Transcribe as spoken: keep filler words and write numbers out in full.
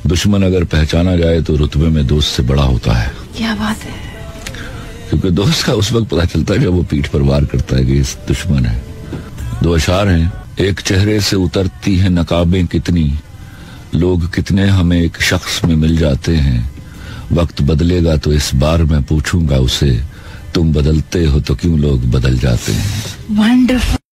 दुश्मन अगर पहचाना जाए तो रुतबे में दोस्त से बड़ा होता है। क्या बात है। क्योंकि दोस्त का उस वक्त पता चलता है जब वो पीठ पर वार करता है कि इस दुश्मन है। दो अशार हैं। एक चेहरे से उतरती हैं नकाबें कितनी, लोग कितने हमें एक शख्स में मिल जाते हैं। वक्त बदलेगा तो इस बार मैं पूछूंगा उसे, तुम बदलते हो तो क्यों लोग बदल जाते हैं। वंडरफुल।